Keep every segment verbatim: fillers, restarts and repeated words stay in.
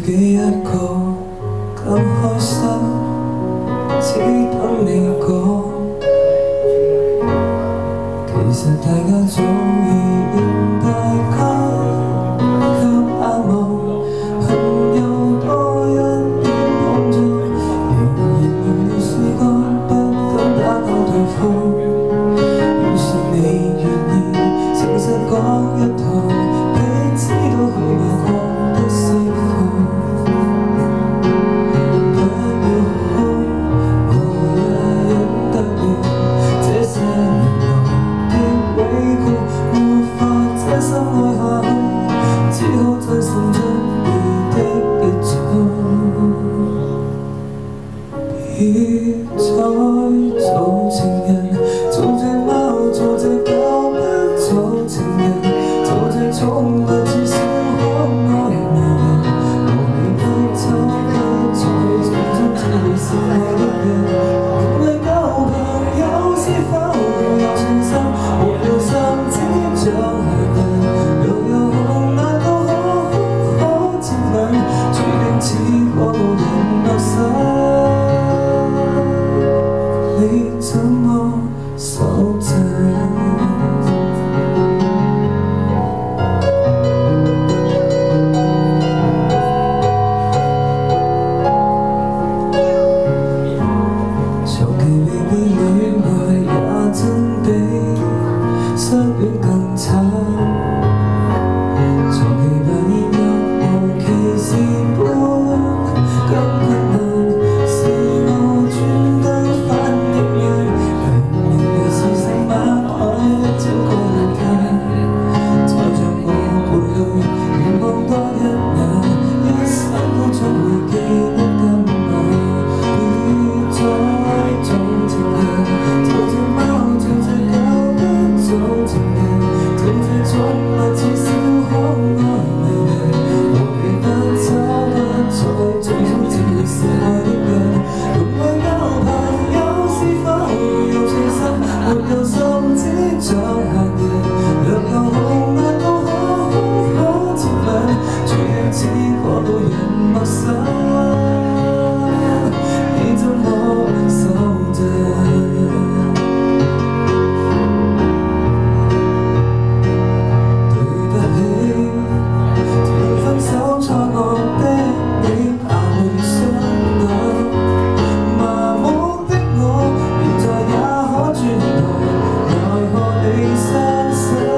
己一個咁開心，只等你講。其實大家早已認大家給眼望，恨有多一點碰撞，仍然仍要試過不敢打攪對方。要是你願意誠實講一趟，彼此都許你覺得釋放。不要哭，我也忍得了這些年來的委屈，沒法這心愛下去，只好真心中意的一種。別再做情人，做隻貓，做隻狗，不做情人，做隻寵物，至少可愛迷人。我會不瞅不睬，最終只會是愛的人。因為交朋友是否有信心，沒有心只像閒人，若有紅眼都可可可接吻，注定似過路人陌生。你怎麼守陣？長期未被戀愛也真比失戀更慘。長期扮演若無其事般更困難，是我專登反應弱，明明你是成晚愛找個人間，再像我陪侶，願望多一眼，一生都將會記得今晚。別再做情人，做隻貓，做隻狗，不做情人，做隻寵物，至少可愛迷人。我哋不瞅不睬，最終只會是愛的人。用愛交朋友是否有信心，沒有心只像閒人，若有紅眼都可可可接吻，注定似過路人陌生。你怎麼守陣？對不起，曾分手錯愕的你，怕會傷感。麻木的我，現在也可轉頭，奈何你失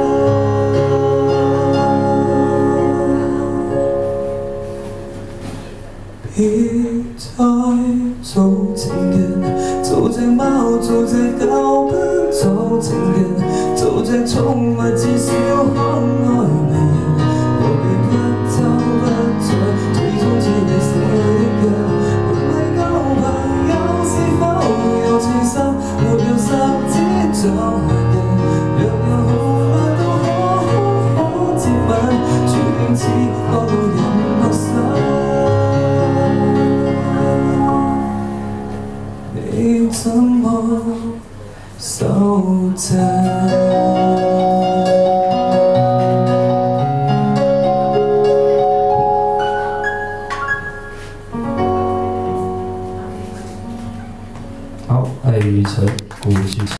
身。別再做情人，做隻貓，做隻狗，不做情人，做隻寵物，至少可愛迷人。我哋不瞅不睬，最終只會是愛的人。因為交朋友是否有情深，沒有心只像閒人，若有紅眼都可可可接吻，注定似過路人陌生。你怎麼守陣？ 好，愛與誠，古巨基。